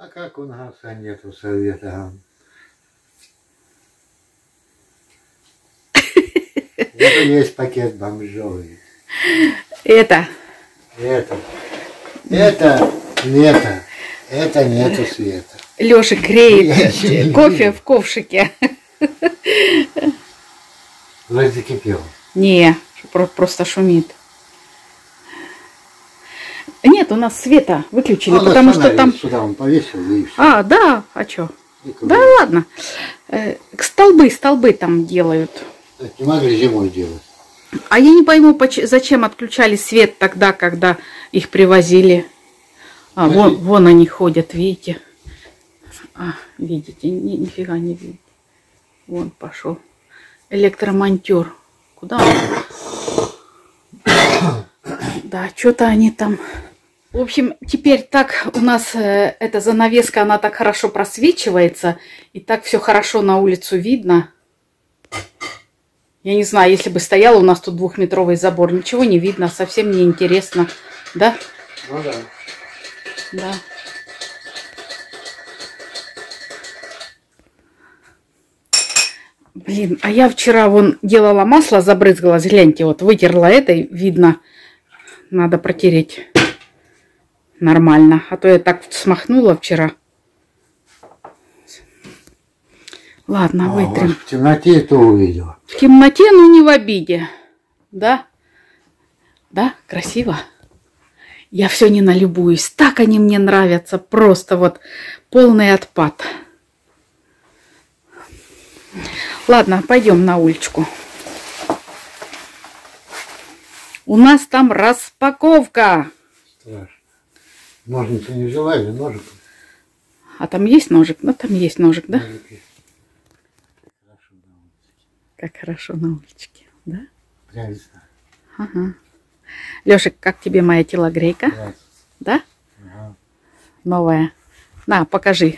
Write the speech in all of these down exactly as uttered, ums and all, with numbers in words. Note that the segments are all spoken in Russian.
А как у нас а нету совета? Это есть пакет бомжовый. Это. Это. Это лето. Это нету света. Лёша греет кофе в ковшике. Вроде закипел. Не, просто шумит. Нет, у нас света выключили, ну, потому что там... Сюда он повесил и все. А, да, а что? Да ладно. Э, столбы, столбы там делают. Так не могли зимой делать. А я не пойму, зачем отключали свет тогда, когда их привозили. А, вон, вон они ходят, видите? А, видите, ни, нифига не видите. Вон пошел. Электромонтер. Куда он? Да, что-то они там... В общем, теперь так у нас э, эта занавеска, она так хорошо просвечивается. И так все хорошо на улицу видно. Я не знаю, если бы стоял у нас тут двухметровый забор, ничего не видно, совсем не интересно. Да? Ну да. Да. Блин, а я вчера вон делала масло, забрызгалась, гляньте, вот вытерла это, и видно, надо протереть нормально. А то я так смахнула вчера. Ладно, О, вытрем. в темноте это увидела. В темноте, ну не в обиде. Да? Да, красиво. Я все не налюбуюсь. Так они мне нравятся. Просто вот полный отпад. Ладно, пойдем на уличку. У нас там распаковка. Страшно. Ножницы не взяла или ножик? А там есть ножик? Ну, там есть ножик, да? Ножики. Как хорошо на уличке, да? Прелестно. Ага. Лешек, как тебе моя телогрейка? Да? Да? Ага. Новая. На, покажи.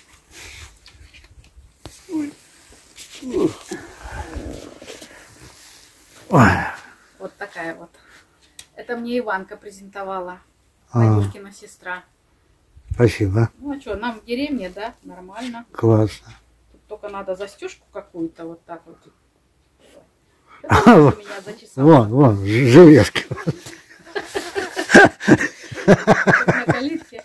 Ой. Вот такая вот. Это мне Иванка презентовала. А. Вадюшкина сестра. Спасибо. Ну а что, нам в деревне, да? Нормально. Классно. Тут только надо застежку какую-то вот так вот. Это меня зачесала. Вон, вон, железка. На калитке.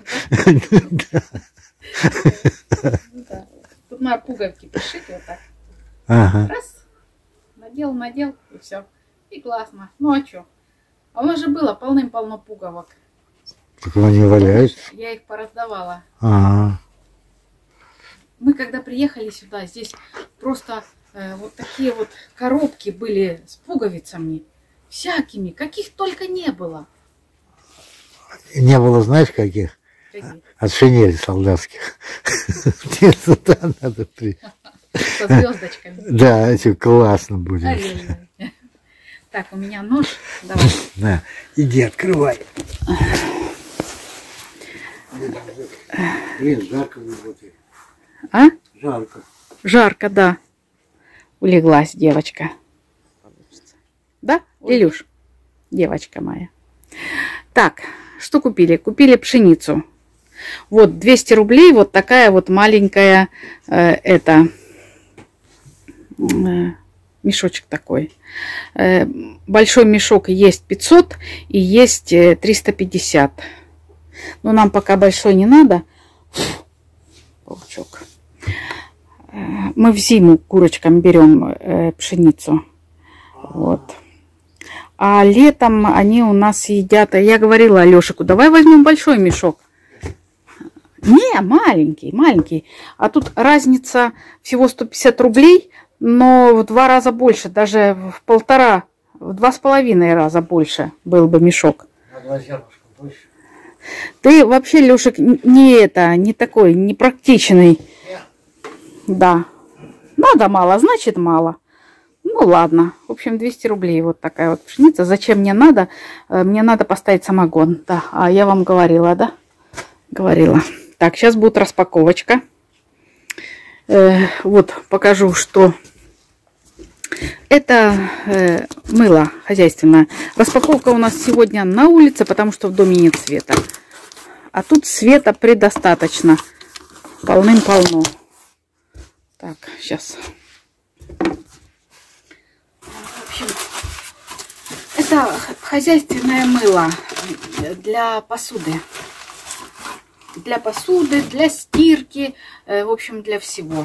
Тут на пуговки пришить вот так. Раз. Надел, надел, и все. И классно. Ну а что? А у нас же было полным-полно пуговок. Так они валяются. Я их пораздавала. Ага. Мы когда приехали сюда, здесь просто э, вот такие вот коробки были с пуговицами. Всякими, каких только не было. Не было, знаешь, каких? Какие? От шинели солдатских. Сюда надо при... Со звездочками. Да, эти классно будет. Орельные. Так, у меня нож. Давай. На, иди, открывай. Блин, жарко будет. А? Жарко. Жарко, да. Улеглась девочка. Да, Илюш? Девочка моя. Так, что купили? Купили пшеницу. Вот двести рублей, вот такая вот маленькая, э, это, э, мешочек такой. Э, большой мешок есть пятьсот и есть э, триста пятьдесят. Но нам пока большой не надо. Паучок. Э, мы в зиму курочкам берем э, пшеницу. Вот. А летом они у нас едят. Я говорила Алешику, давай возьмем большой мешок. Не, маленький, маленький. А тут разница всего сто пятьдесят рублей, но в два раза больше, даже в полтора, в два с половиной раза больше был бы мешок. Ты вообще, Лешек, не это, не такой, не практичный. Да. Надо мало, значит мало. Ну ладно. В общем, двести рублей вот такая вот пшеница. Зачем мне надо? Мне надо поставить самогон. Да, а я вам говорила, да? Говорила. Так, сейчас будет распаковочка. Э, вот, покажу, что это э, мыло хозяйственное. Распаковка у нас сегодня на улице, потому что в доме нет света. А тут света предостаточно. Полным-полно. Так, сейчас. В общем, это хозяйственное мыло для посуды. Для посуды, для стирки, в общем, для всего.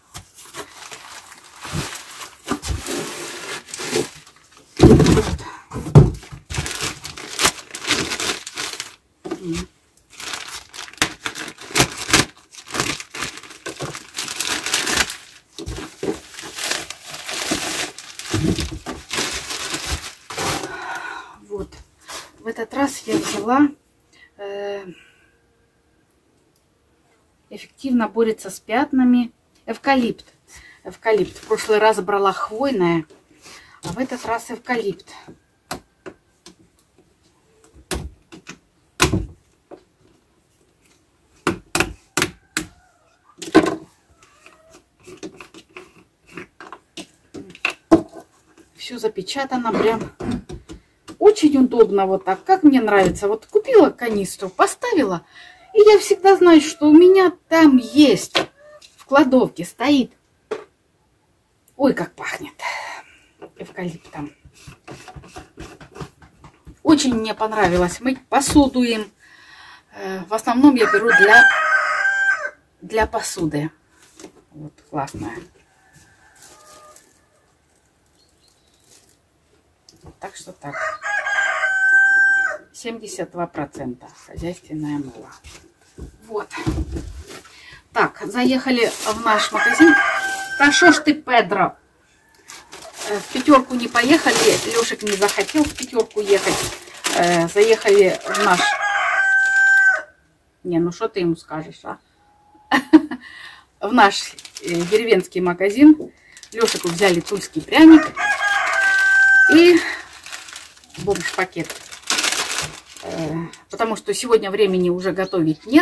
Вот. В этот раз я взяла э, эффективно борется с пятнами эвкалипт. Эвкалипт. В прошлый раз брала хвойное, а в этот раз эвкалипт. Все запечатано прям. Очень удобно вот так, как мне нравится. Вот купила канистру, поставила, и я всегда знаю, что у меня там есть. В кладовке стоит. Ой, как пахнет эвкалиптом. Очень мне понравилось мыть посуду им. В основном я беру для, для посуды. Вот, классная. Так что так. семьдесят два процента хозяйственное мыло. Вот. Так, заехали в наш магазин. Да шо ж ты, Педро? В пятерку не поехали. Лешек не захотел в пятерку ехать. Заехали в наш... Не, ну что ты ему скажешь, а? В наш деревенский магазин. Лешеку взяли тульский пряник. И бомж-пакет. Потому что сегодня времени уже готовить нет.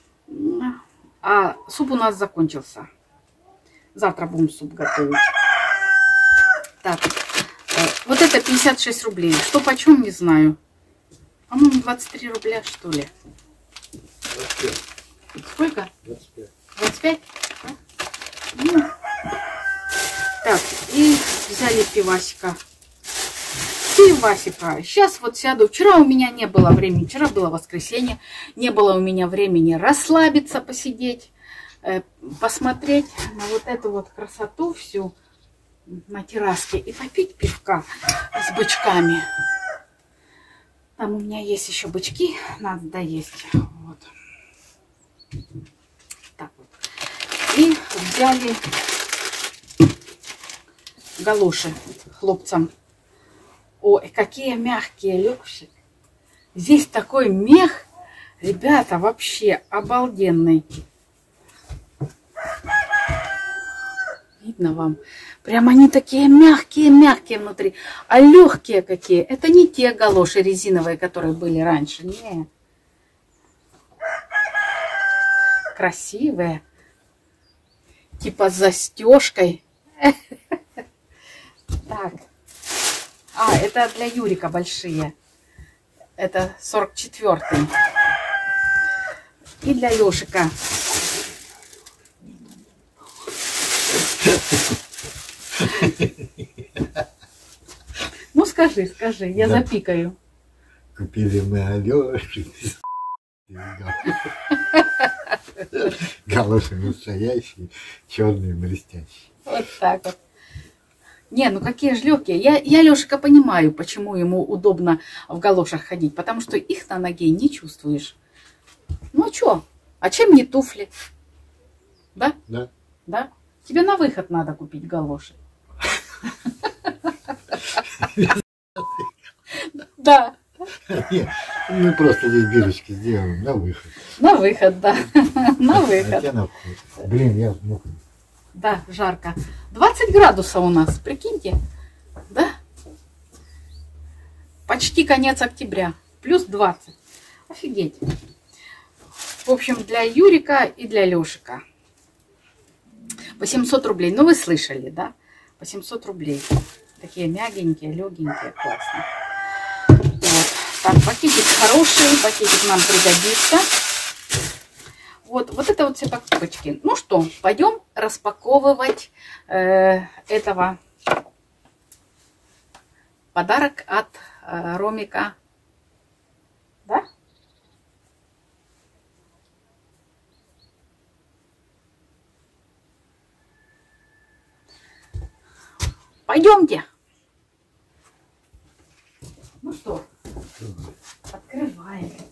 А суп у нас закончился. Завтра будем суп готовить. Так. Вот это пятьдесят шесть рублей. Что почем, не знаю. По-моему, двадцать три рубля, что ли. двадцать пять. Сколько? двадцать пять. двадцать пять? Ну. Так, и взяли пивасика. Пивасика. Сейчас вот сяду. Вчера у меня не было времени. Вчера было воскресенье. Не было у меня времени расслабиться, посидеть, э, посмотреть на вот эту вот красоту всю на терраске и попить пивка с бычками. Там у меня есть еще бычки. Надо доесть. Вот. Так вот. И взяли галоши хлопцам. Ой, какие мягкие, Лешек. Здесь такой мех, ребята, вообще обалденный. Видно вам? Прям они такие мягкие-мягкие внутри. А легкие какие. Это не те галоши резиновые, которые были раньше. Не. Красивые. Типа с застежкой. Так. А, это для Юрика большие. Это сорок четвёртый. И для Лешика. Ну скажи, скажи, я да. запикаю. Купили мы галоши. Галоши настоящие, черные, блестящие. Вот так вот. Не, ну какие же легкие. Я, я Лешика понимаю, почему ему удобно в галошах ходить. Потому что их на ноге не чувствуешь. Ну а что? А чем не туфли? Да? Да. Да? Тебе на выход надо купить галоши. Да. Мы просто здесь бирочки сделаем на выход. На выход, да. На выход. Блин, я мокрый. Да, жарко. двадцать градусов у нас, прикиньте. Да? Почти конец октября. Плюс двадцать. Офигеть. В общем, для Юрика и для Лешика. восемьсот рублей. Ну, вы слышали, да? восемьсот рублей. Такие мягенькие, легенькие, классно. Вот. Так, пакетик хороший. Пакетик нам пригодится. Вот, вот это вот все покупочки. Ну что, пойдем распаковывать э, этого подарок от э, Ромика. Да? Пойдемте. Ну что, открываем.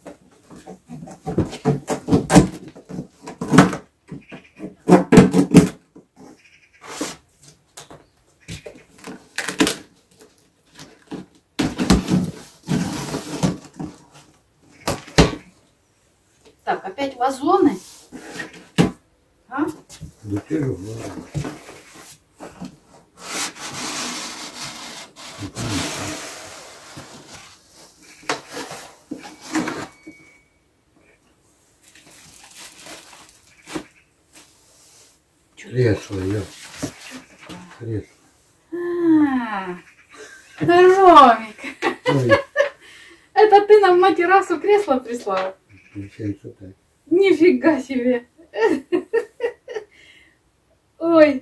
Так, опять вазоны. А? Да первый, кресло, я. Кресло. А, Ромик, Ой, это ты нам на террасу кресло прислал? получается так. Нифига себе. Ой.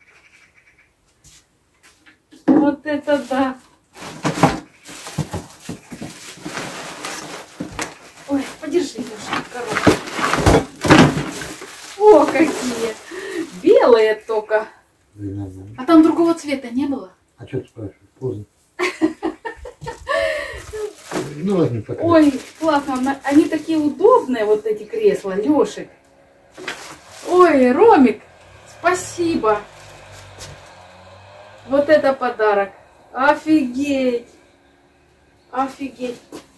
Вот это да. Ой, подержи, Леша, коробку. О, какие. Белые только. А там другого цвета не было? А что ты спрашиваешь? Поздно. Ну ладно, пока. Ой, классно. Они такие удобные, вот эти кресла, Лешик. Ой, Ромик, спасибо. Вот это подарок. Офигеть. Офигеть.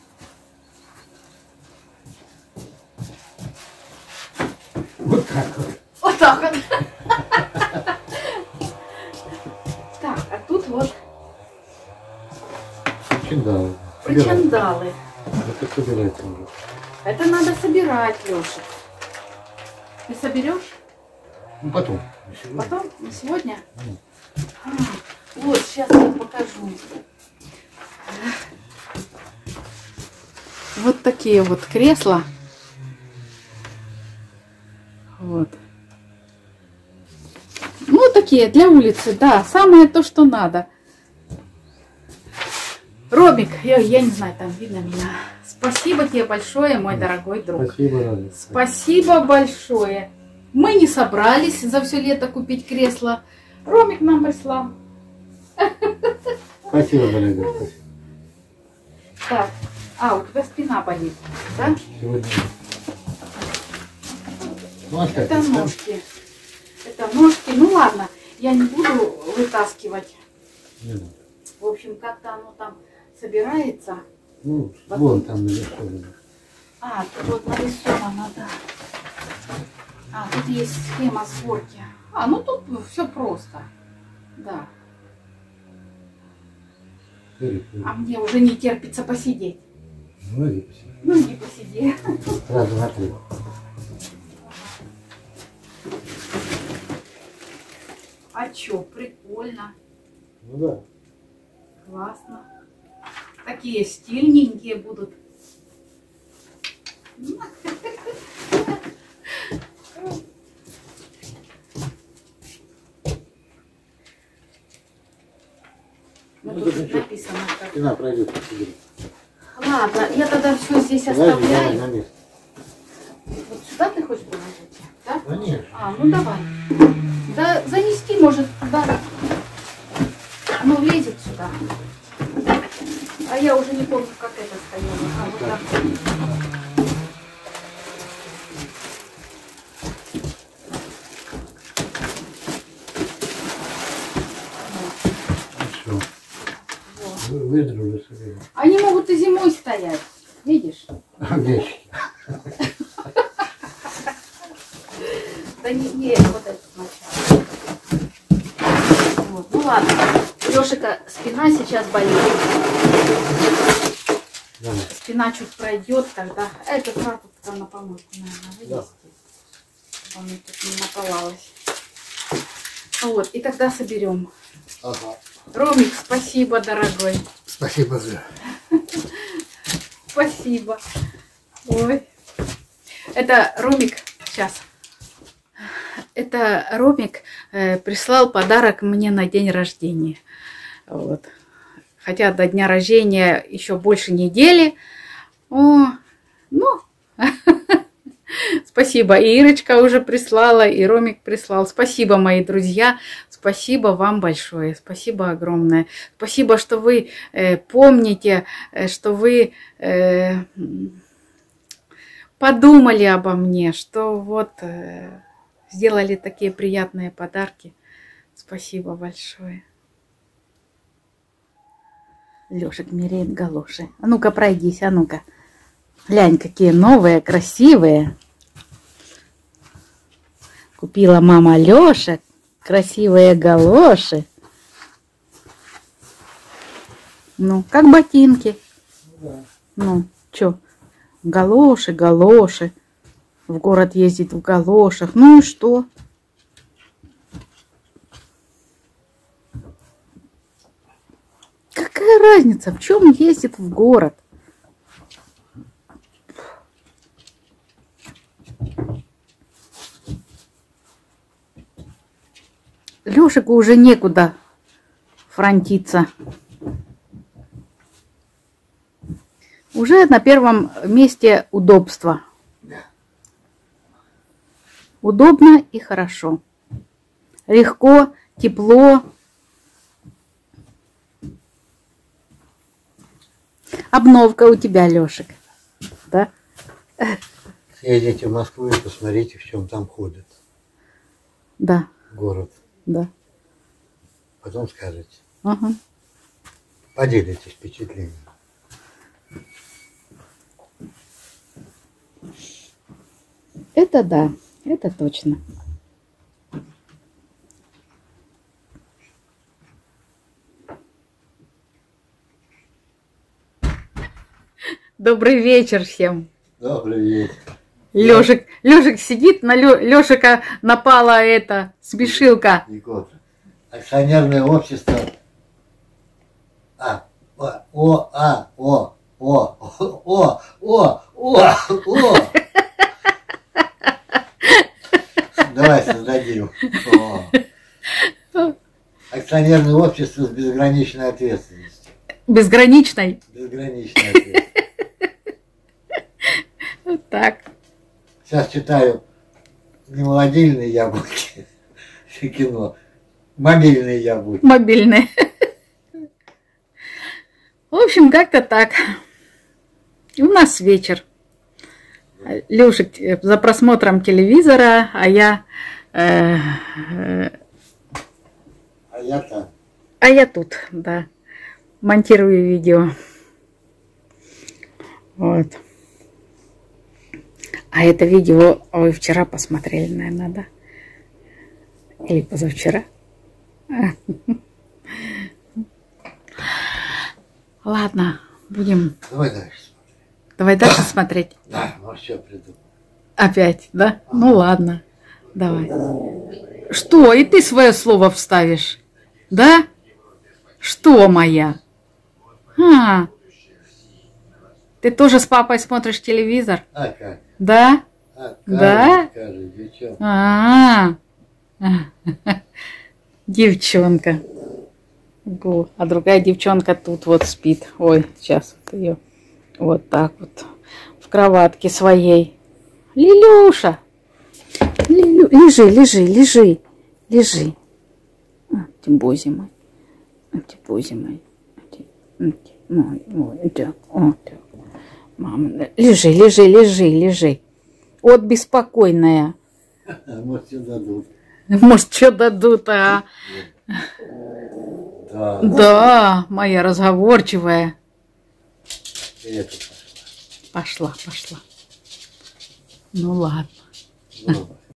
Вот так вот. Вот так вот. Так, а тут вот Причиндалы. причандалы. Это собирается уже. Это надо собирать, Леша. Ты соберешь? Ну потом. Не сегодня. Потом? Не сегодня? Ну. А, вот, сейчас я покажу. Вот такие вот кресла. Вот. Ну, такие для улицы, да. Самое то, что надо. Ромик, я, я не знаю, там видно меня. Спасибо тебе большое, мой дорогой друг. Спасибо, Раня. Спасибо большое. Мы не собрались за все лето купить кресло. Ромик нам прислал. Спасибо, дорогая. Спасибо. Так, а, у тебя спина болит, да? Сегодня. Ну, а как? Это ножки. Это ножки. Ну ладно, я не буду вытаскивать. Не надо. В общем, как-то оно там собирается. Ну, Потом- вон там нарисовано. А, тут вот нарисовано, да. А, тут есть схема сборки. А, ну тут все просто. Да. Смотри, А мне уже не терпится посидеть. ну, иди посиди. Ну, не посиди. Сразу на три. А чё, прикольно. Ну да. Классно. Такие стильненькие будут. Ну, Ну, тут тут ничего. написано как. Спина пройдет. посиди. Ладно, я тогда все здесь Давай, давай оставляю. на место. Вот сюда ты хочешь положить? Да? Конечно. А, ну давай. Да занести может туда. Оно влезет сюда. А я уже не помню, как это стояло. А, вот так. Все. Вот. Выдру уже соберем. Они могут и зимой стоять. Видишь? А в ящике. Да не, не, вот это сначала. Вот. Ну ладно. Лешика спина сейчас болит. Давай. Спина чуть пройдет, тогда... Это фартук на помойку, наверное, вынести. Да. Чтобы она тут не наполалась. Вот, и тогда соберем. Ага. Ромик, спасибо, дорогой. Спасибо, Зля. Спасибо. Ой. Это Ромик Сейчас. Это Ромик э, прислал подарок мне на день рождения. Вот. Хотя до дня рождения еще больше недели. О, ну, спасибо. И Ирочка уже прислала, и Ромик прислал. Спасибо, мои друзья. Спасибо вам большое. Спасибо огромное. Спасибо, что вы э, помните, э, что вы э, подумали обо мне, что вот э, сделали такие приятные подарки. Спасибо большое. Лешек меряет галоши. А ну-ка, пройдись, а ну-ка. Глянь, какие новые, красивые. Купила мама Лешек красивые галоши. Ну, как ботинки. Да. Ну, чё? Галоши, галоши. В город ездить в галошах. Ну и что? Какая разница, в чем ездит в город? Лешику уже некуда фронтиться. Уже на первом месте удобство. Удобно и хорошо. Легко, тепло. Обновка у тебя, Лешек. Да? Съездите в Москву и посмотрите, в чем там ходят. Да. Город. Да. Потом скажете. Ага. Поделитесь впечатлением. Это да, это точно. Добрый вечер всем. Добрый вечер. Лешек, Лешек сидит, на Лё, Лешика напала эта смешилка. Никота. Акционерное общество. А, о, о, а, о, о, о, о, о, о. Давай создадим. О. Акционерное общество с безграничной ответственностью. Безграничной? Безграничной ответственностью. Вот так. Сейчас читаю не молодильные яблоки, кино, мобильные яблоки. Мобильные. В общем, как-то так. И у нас вечер. Лешек за просмотром телевизора, а я... Э, э, а я там. А я тут, да. Монтирую видео. Вот. А это видео вы вчера посмотрели, наверное, да? Или позавчера? Ладно, будем... Давай дальше смотреть. Давай дальше смотреть? Да, ну все придумал. Опять, да? А. Ну ладно, давай. Что, и ты свое слово вставишь? Да? Что, моя? А, ты тоже с папой смотришь телевизор? А как? Да? А, да? Скажи, девчонка. А, -а, -а. Девчонка. А другая девчонка тут вот спит. Ой, сейчас вот ее вот так вот в кроватке своей. Лилюша, Лилю... лежи, лежи, лежи, лежи. А, Тимбози мой, Тимбози мой. Ой, ой, так, вот так. Мама, лежи, лежи, лежи, лежи. Вот беспокойная. Может, что дадут. Может, что дадут, а? Да. Да, моя разговорчивая. Это пошла. Пошла, пошла. Ну ладно. Ну,